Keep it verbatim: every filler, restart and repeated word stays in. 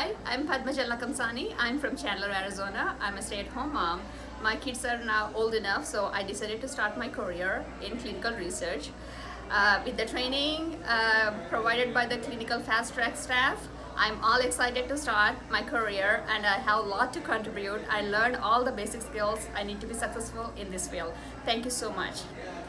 Hi, I'm Padma Kamsani. I'm from Chandler, Arizona. I'm a stay-at-home mom. My kids are now old enough, so I decided to start my career in clinical research. Uh, with the training uh, provided by the Clinical Fastrack staff, I'm all excited to start my career and I have a lot to contribute. I learned all the basic skills I need to be successful in this field. Thank you so much.